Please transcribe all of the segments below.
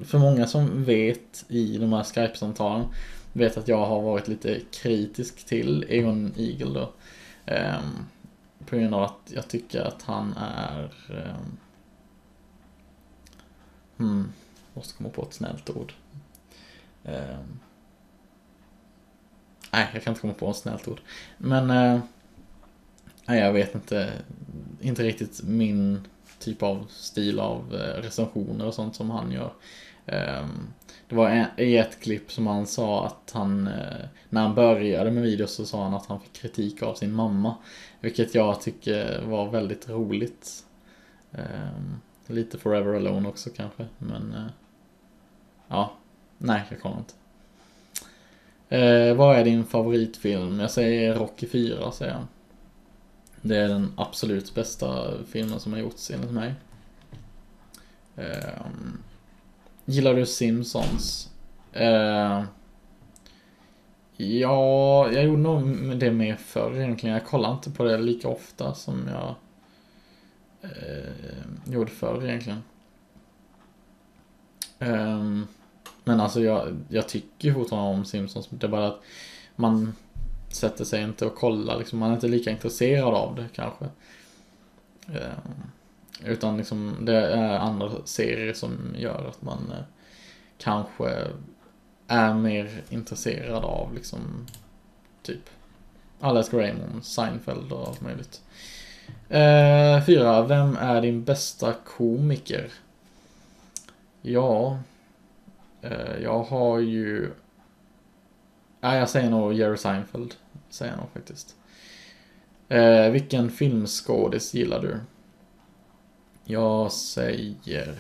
för många som vet i de här Skype-samtalen vet att jag har varit lite kritisk till Egon Eagle då. På grund av att jag tycker att han är måste komma på ett snällt ord. Nej, jag kan inte komma på ett snällt ord. Men nej, jag vet inte riktigt min typ av stil av recensioner och sånt som han gör. Det var i ett klipp som han sa att han, när han började med videos så sa han att han fick kritik av sin mamma. Vilket jag tycker var väldigt roligt. Lite Forever Alone också kanske. Men ja, nej, jag kommer inte. Vad är din favoritfilm? Jag säger Rocky 4, säger jag. Det är den absolut bästa filmen som har gjorts enligt mig. Gillar du Simpsons? Ja, jag gjorde nog det med förr egentligen. Jag kollar inte på det lika ofta som jag gjorde förr egentligen. Men alltså jag tycker fortfarande om Simpsons. Det är bara att man sätter sig inte och kollar liksom. Man är inte lika intresserad av det kanske. Utan liksom det är andra serier som gör att man kanske är mer intresserad av liksom typ Alaska Raymond, Seinfeld och allt möjligt. 4. Vem är din bästa komiker? Ja, jag har ju jag säger nog Jerry Seinfeld. Säger jag nog faktiskt. Vilken filmskådis gillar du? Jag säger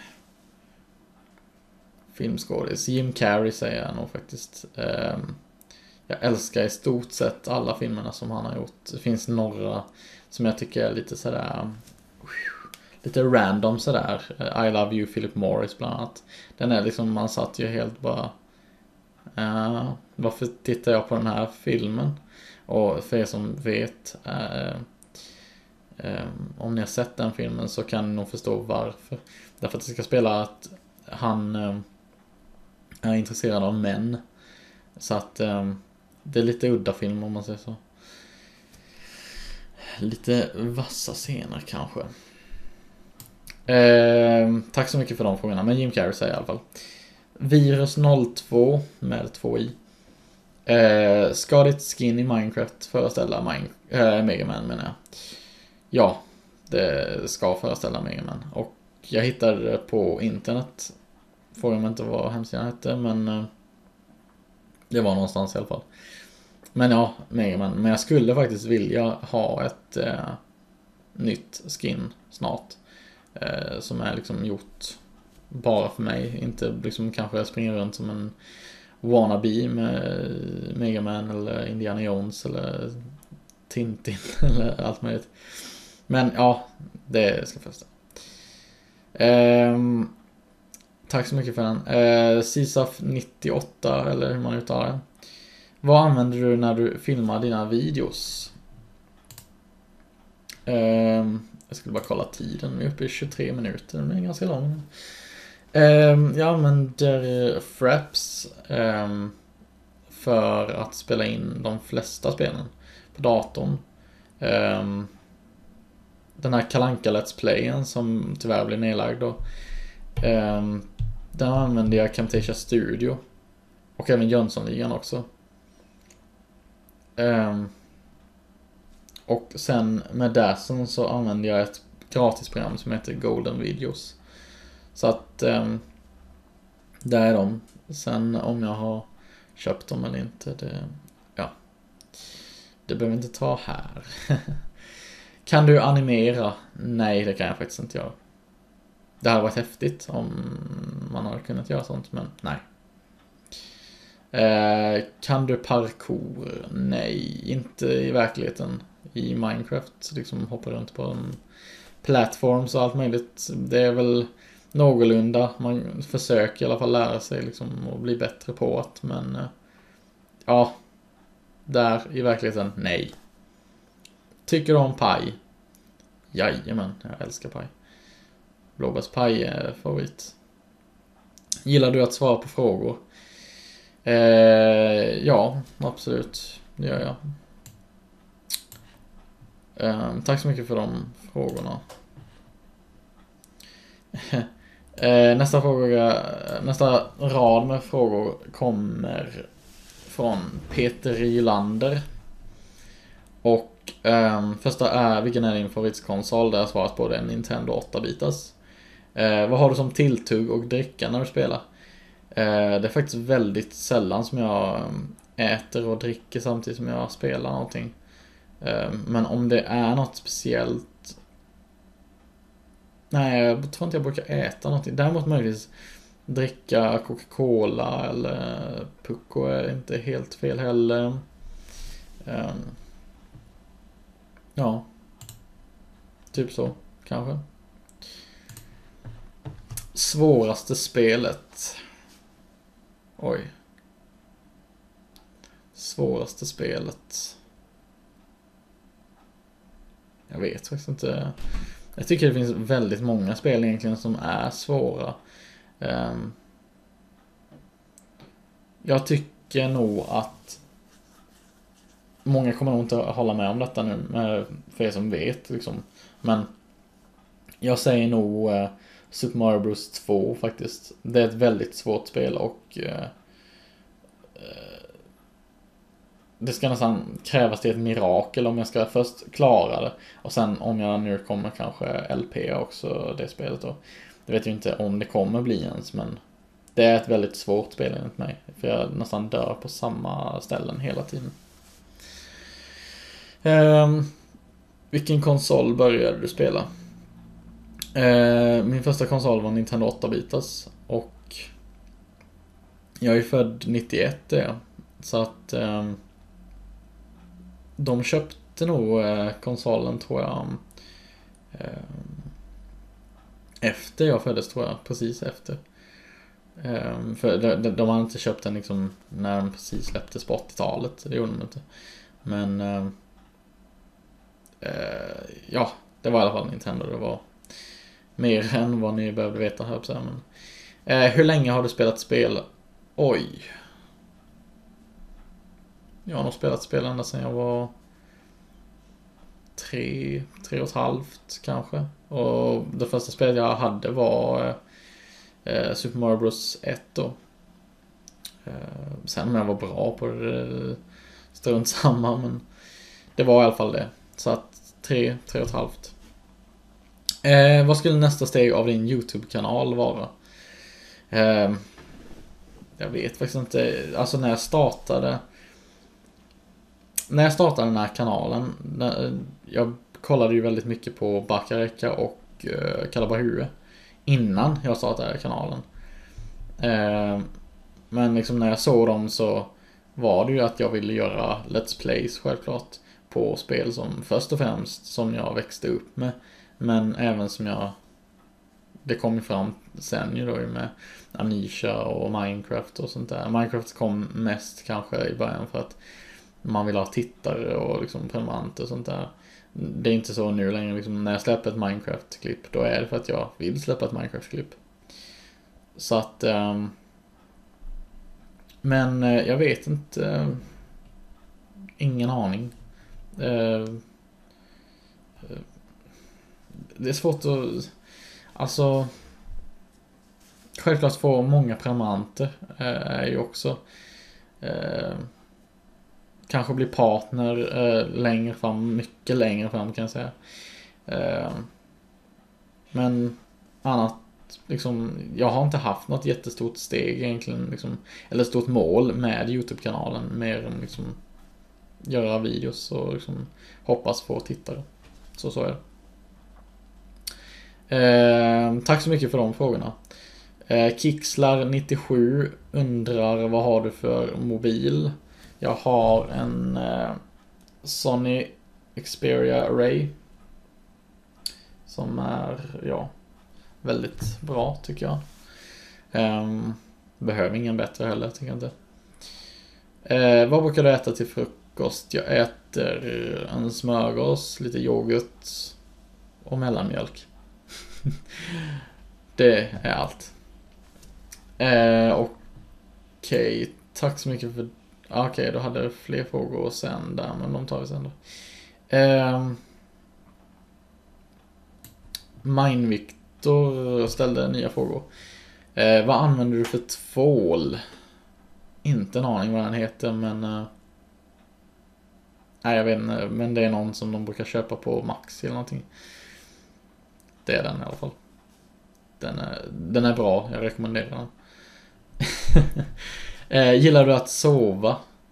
filmskådis. Jim Carrey säger jag nog faktiskt. Jag älskar i stort sett alla filmerna som han har gjort. Det finns några som jag tycker är lite sådär lite random sådär. I Love You, Philip Morris bland annat. Den är liksom, man satt ju helt bara varför tittar jag på den här filmen? Och för er som vet om ni har sett den filmen så kan ni nog förstå varför. Därför att det ska spela att han är intresserad av män. Så att det är lite udda film om man säger så. Lite vassa scener kanske. Tack så mycket för de frågorna. Men Jim Carrey säger i alla fall. Virus 02 med 2 i. Ska ditt skin i Minecraft föreställa Mega Man menar jag. Ja, det ska föreställa Mega Man. Och jag hittade det på internet. Frågar mig inte vad hemsidan hette, men det var någonstans i alla fall. Men ja, Mega Man. Men jag skulle faktiskt vilja ha ett nytt skin snart. Som är liksom gjort bara för mig. Inte liksom kanske jag springer runt som en wannabe med Mega Man eller Indiana Jones eller Tintin eller allt möjligt. Men ja, det ska först. Tack så mycket för den. Sisaf 98 eller hur man uttalar det. Vad använder du när du filmar dina videos? Jag skulle bara kolla tiden. Vi är uppe i 23 minuter. Den är ganska lång. Jag använder Fraps för att spela in de flesta spelen på datorn. Den här Kalle Anka Let's Playen som tyvärr blir nedlagd då. Den använder jag Camtasia Studio. Och även Jönssonligan också. Och sen med Dazzle så använder jag ett gratisprogram som heter Golden Videos. Så att där är de. Sen om jag har köpt dem eller inte, det behöver inte ta här. Kan du animera? Nej, det kan jag faktiskt inte göra. Det hade varit häftigt om man hade kunnat göra sånt, men nej. Kan du parkour? Nej, inte i verkligheten. I Minecraft liksom hoppar runt på en plattforms och allt möjligt. Det är väl någorlunda. Man försöker i alla fall lära sig liksom och bli bättre på det. Men ja, där i verkligheten, nej. Tycker du om paj? Jajamän, jag älskar paj. Blåbärspaj är favorit. Gillar du att svara på frågor? Ja, absolut. Det gör jag. Tack så mycket för de frågorna. Nästa rad med frågor kommer från Peter Rylander. Och första är: vilken är din favoritkonsol? Där jag svarat på det är Nintendo 8-bitars. Vad har du som tilltugg och dricka när du spelar? Det är faktiskt väldigt sällan som jag äter och dricker samtidigt som jag spelar någonting. Men om det är något speciellt... Nej, jag tror inte jag brukar äta någonting. Däremot möjligtvis dricka Coca-Cola eller Pucko är inte helt fel heller. Ja, typ så, kanske. Svåraste spelet. Oj. Svåraste spelet. Jag vet faktiskt inte. Jag tycker det finns väldigt många spel egentligen som är svåra. Jag tycker nog att många kommer nog inte hålla med om detta nu, för er som vet liksom. Men jag säger nog Super Mario Bros 2 faktiskt. Det är ett väldigt svårt spel och det ska nästan krävas till ett mirakel om jag ska först klara det. Och sen om jag nu kommer kanske LP också det spelet då. Det vet jag inte om det kommer bli ens, men det är ett väldigt svårt spel enligt mig. För jag nästan dör på samma ställen hela tiden. Vilken konsol började du spela? Min första konsol var Nintendo 8-bitars. Och jag är född 91 det. Så att de köpte nog konsolen tror jag efter jag föddes tror jag. Precis efter. För de hade inte köpt den liksom när den precis släpptes på 80-talet. Det gjorde de inte. Men ja, det var i alla fall Nintendo. Det var mer än vad ni behövde veta här på men hur länge har du spelat spel? Oj. Jag har nog spelat spel ända sedan jag var 3,5 kanske. Och det första spelet jag hade var Super Mario Bros 1 då. Sen om jag var bra på det strunt samma, men det var i alla fall det. Så att 3,5. Vad skulle nästa steg av din YouTube-kanal vara? Jag vet faktiskt inte. Alltså när jag startade den här kanalen, jag kollade ju väldigt mycket på Bakareka och Kalabahue innan jag startade kanalen. Men liksom när jag såg dem så var det ju att jag ville göra Let's Plays självklart på spel som först och främst som jag växte upp med, men även som det kom ju fram sen ju då med Amnesia och Minecraft och sånt där. Minecraft kom mest kanske i början för att man vill ha tittare och liksom prenumeranter och sånt där. Det är inte så nu längre liksom, när jag släpper ett Minecraft-klipp då är det för att jag vill släppa ett Minecraft-klipp. Så att men jag vet inte, ingen aning. Det är svårt att alltså självklart få många prenumeranter är ju också kanske bli partner längre fram, mycket längre fram kan jag säga. Men annat liksom, jag har inte haft något jättestort steg egentligen liksom, eller stort mål med YouTube-kanalen mer än liksom göra videos och liksom hoppas få tittare. Så är det. Tack så mycket för de frågorna. Kixlar97 undrar vad har du för mobil? Jag har en Sony Xperia Array som är väldigt bra tycker jag. Behöver ingen bättre heller tycker jag inte. Vad brukar du äta till frukost? Jag äter en smörgås, lite yoghurt och mellanmjölk. Det är allt. Okej, tack så mycket för... Okej, då hade jag fler frågor sen där, men de tar vi sen då. Victor ställde nya frågor. Vad använder du för tvål? Inte en aning vad den heter, men... nej, jag vet inte, men det är någon som de brukar köpa på Maxi eller någonting. Det är den i alla fall. Den är bra, jag rekommenderar den. Gillar du att sova?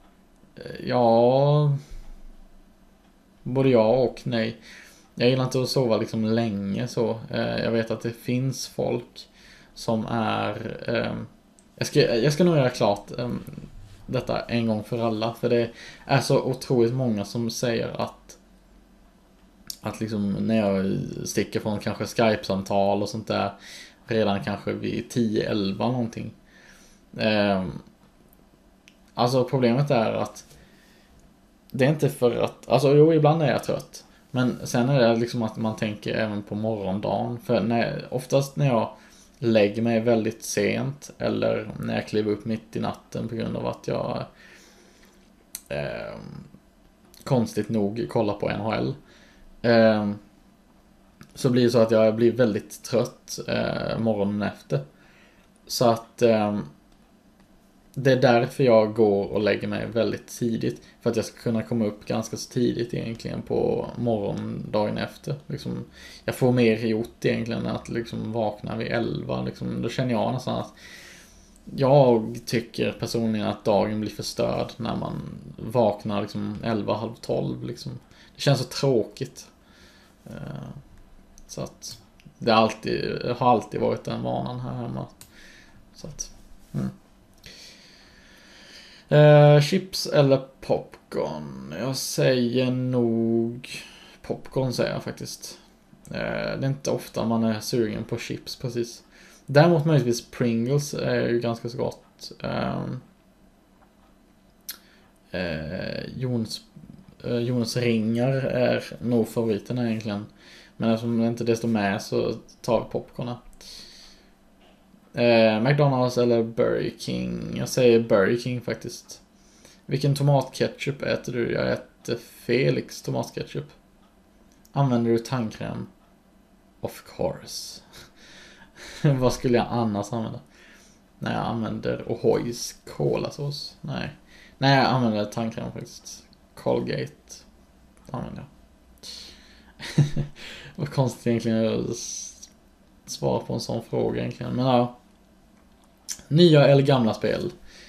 Ja... Både ja och nej. Jag gillar inte att sova liksom länge så. Jag vet att det finns folk som är... jag ska nog göra klart detta en gång för alla. För det är så otroligt många som säger att liksom när jag sticker från kanske Skype-samtal och sånt där redan kanske vid 10-11 någonting. Alltså problemet är att det är inte för att... Alltså jo, ibland är jag trött. Men sen är det liksom att man tänker även på morgondagen. För oftast när jag lägger mig väldigt sent eller när jag kliver upp mitt i natten på grund av att jag konstigt nog kollar på NHL, så blir det så att jag blir väldigt trött morgonen efter. Så att det är därför jag går och lägger mig väldigt tidigt. För att jag ska kunna komma upp ganska så tidigt egentligen på morgondagen efter. Liksom, jag får mer gjort egentligen än att liksom vakna vid 11. Liksom, då känner jag nästan att jag tycker personligen att dagen blir förstörd när man vaknar liksom 11, halv 12. Liksom. Det känns så tråkigt. Så att det har alltid varit den vanan här hemma. Så att... chips eller popcorn? Jag säger nog popcorn, säger jag faktiskt. Det är inte ofta man är sugen på chips precis. Däremot möjligtvis Pringles är ju ganska så gott. Jonas ringar är nog favoriten egentligen. Men eftersom det inte desto med så tar vi popcorn. McDonald's eller Burger King? Jag säger Burger King faktiskt. Vilken tomatketchup äter du? Jag äter Felix tomatketchup. Använder du tandkräm? Of course. Vad skulle jag annars använda? Nej, jag använder O'Hoys kolasås. Nej, jag använder tandkräm faktiskt. Colgate använder jag. Vad konstigt egentligen att svara på en sån fråga egentligen. Men ja. Nya eller gamla spel?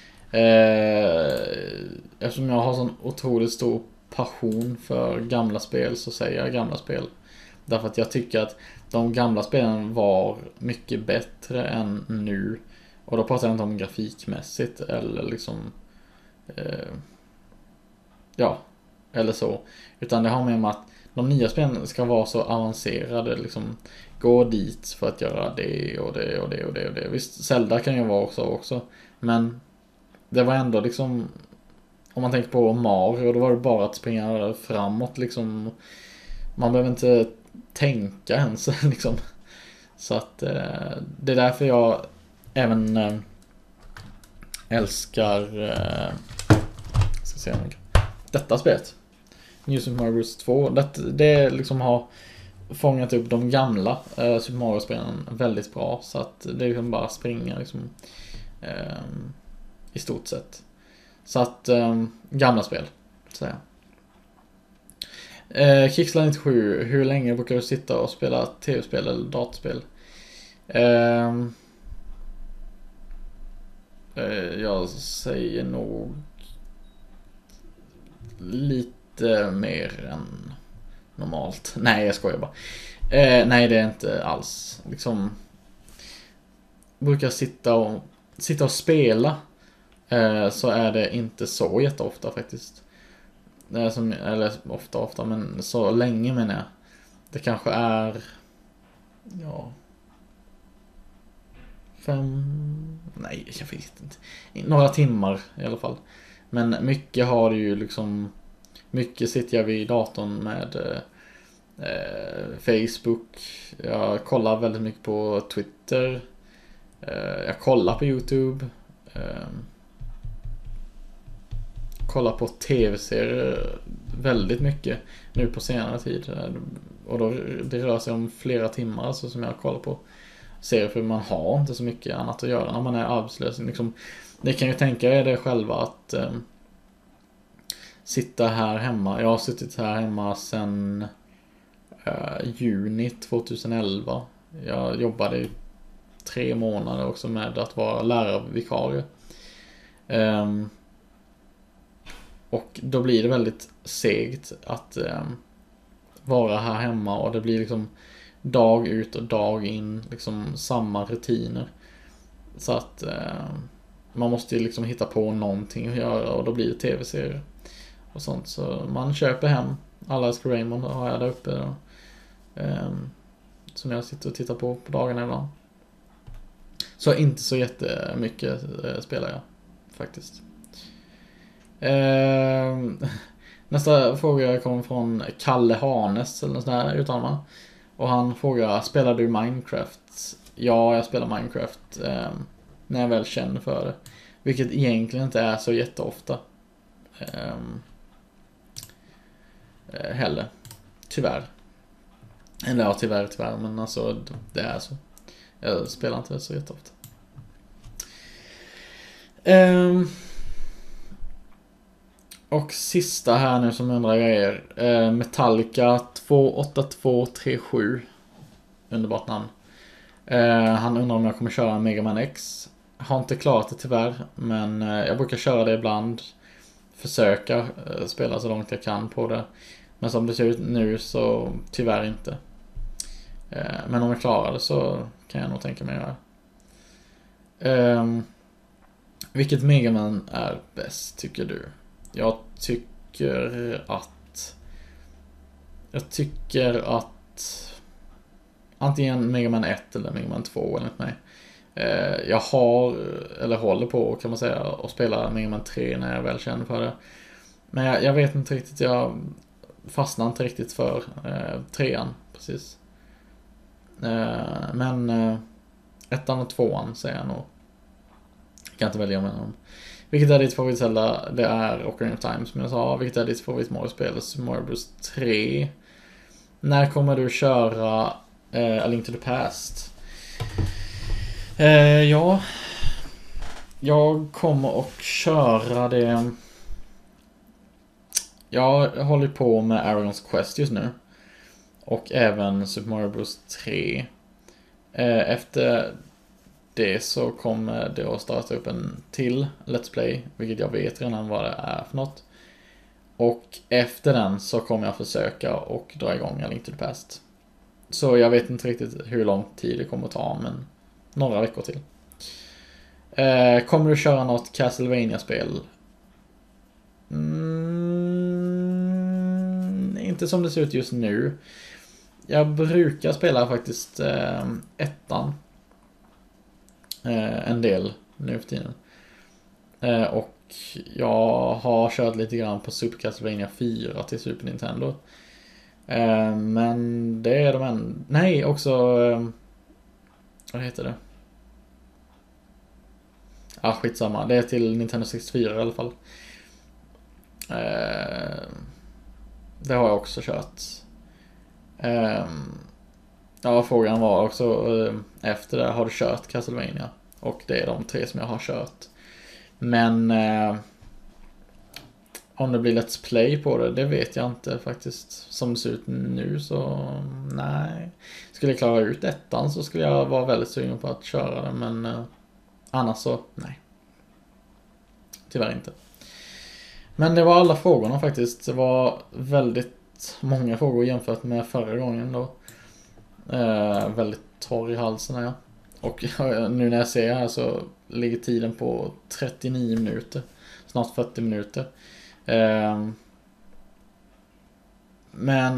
Eftersom jag har sån otroligt stor passion för gamla spel så säger jag gamla spel. Därför att jag tycker att de gamla spelen var mycket bättre än nu. Och då pratar jag inte om grafikmässigt eller liksom eller så. Utan det har med att de nya spelen ska vara så avancerade liksom. Gå dit för att göra det och det och det och det och det. Visst, Zelda kan ju vara så också. Men det var ändå liksom... Om man tänker på Mario, då var det bara att springa framåt liksom. Man behöver inte tänka ens liksom. Så att det är därför jag även älskar ska se detta spelet. New Super Mario Bros 2. Det liksom har fångat upp de gamla Super Mario-spelen väldigt bra. Så att det är liksom bara springa liksom, i stort sett. Så att gamla spel, säger jag. Kicksland 97. Hur länge brukar du sitta och spela tv-spel eller datorspel? Jag säger nog lite mer än normalt. Nej, jag skojar bara. Nej, det är inte alls. Liksom, brukar sitta och spela, så är det inte så jätteofta faktiskt. Eller ofta, men så länge menar jag. Det kanske är 5... Nej, jag vet inte. Några timmar i alla fall. Men mycket har det ju liksom... Mycket sitter jag vid datorn med Facebook. Jag kollar väldigt mycket på Twitter. Jag kollar på YouTube. Kollar på tv-serier väldigt mycket nu på senare tid. Och då, det rör sig om flera timmar alltså, som jag kollar på serier, för man har inte så mycket annat att göra när man är arbetslös. Liksom, ni kan ju tänka er det själva att sitta här hemma. Jag har suttit här hemma sedan juni 2011. Jag jobbade i 3 månader också med att vara lärarvikarie. Och då blir det väldigt segt att vara här hemma, och det blir liksom dag ut och dag in liksom samma rutiner. Så att man måste ju liksom hitta på någonting att göra, och då blir det tv-serier och sånt. Så man köper hem Alaska Raymond, har jag där uppe då, som jag sitter och tittar på dagarna ibland. Så inte så jättemycket spelar jag faktiskt. Nästa fråga kommer från Kalle Hanes eller något sånt där utan man. Och han frågar: spelar du Minecraft? Ja, jag spelar Minecraft när jag väl känner för det, vilket egentligen inte är så jätteofta heller, tyvärr. Eller ja, tyvärr, men alltså det är så. Jag spelar inte så jätteofta. Och sista här nu som undrar grejer. Metallica 28237. Underbart namn. Han undrar om jag kommer köra Mega Man X. Har inte klarat det tyvärr, men jag brukar köra det ibland. Försöka spela så långt jag kan på det. Men som det ser ut nu så tyvärr inte. Men om jag klarar det så kan jag nog tänka mig göra. Vilket Mega Man är bäst tycker du? Jag tycker att antingen Mega Man 1 eller Mega Man 2 enligt mig. Jag håller på kan man säga att spela Mega Man 3 när jag väl känner för det. Men jag vet inte riktigt, jag fastnar inte riktigt för 3an precis. Men 1an och 2an säger jag nog. Jag kan inte välja mellan dem. Vilket är ditt favoritzelda? Det är Ocarina of Time som jag sa. Vilket är ditt favorit Mario-spel? Super Mario Bros 3. När kommer du köra A Link to the Past? Ja, jag kommer att köra det. Jag håller på med Aragorn's Quest just nu. Och även Super Mario Bros 3. Efter det så kommer det att starta upp en till Let's Play, vilket jag vet redan vad det är för något. Och efter den så kommer jag försöka och dra igång A Link to the Past. Så jag vet inte riktigt hur lång tid det kommer att ta, men några veckor till. Kommer du köra något Castlevania-spel? Inte som det ser ut just nu. Jag brukar spela faktiskt ettan en del nu för tiden. Och jag har kört lite grann på Super Castlevania 4 till Super Nintendo. Men det är de en... Nej, också... vad heter det? Skitsamma. Det är till Nintendo 64 i alla fall. Det har jag också kört. Ja, frågan var också efter det, har du kört Castlevania? Och det är de 3 som jag har kört. Men om det blir Let's Play på det vet jag inte faktiskt. Som det ser ut nu så nej. Skulle jag klara ut ettan så skulle jag vara väldigt sugen på att köra det. Men annars så nej. Tyvärr inte. Men det var alla frågorna faktiskt. Det var väldigt många frågor jämfört med förra gången då. Väldigt torr i halsen här. Och nu när jag ser här så ligger tiden på 39 minuter. Snart 40 minuter. Men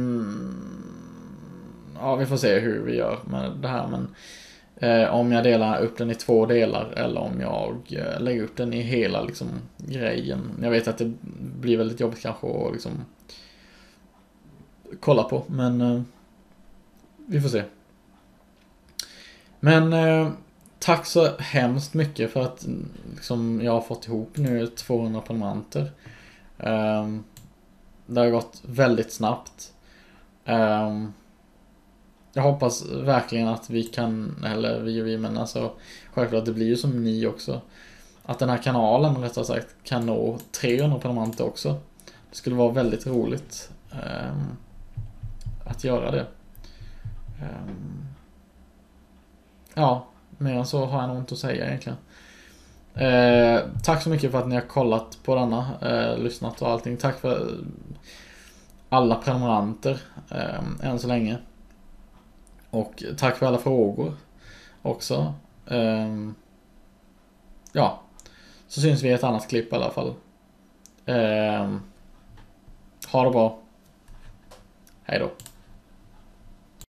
ja, vi får se hur vi gör med det här. Men om jag delar upp den i 2 delar eller om jag lägger upp den i hela liksom grejen. Jag vet att det blir väldigt jobbigt kanske att liksom kolla på, men vi får se. Men tack så hemskt mycket för att liksom, jag har fått ihop nu 200 prenumeranter. Det har gått väldigt snabbt. Jag hoppas verkligen att vi kan, eller vi men alltså självklart det blir ju som ni också, att den här kanalen rättare sagt kan nå 300 prenumeranter också. Det skulle vara väldigt roligt att göra det. Ja, mer än så har jag nog inte att säga egentligen. Tack så mycket för att ni har kollat på denna, lyssnat och allting. Tack för alla prenumeranter än så länge. Och tack för alla frågor också. Ja, så syns vi i ett annat klipp i alla fall. Ha det bra. Hej då.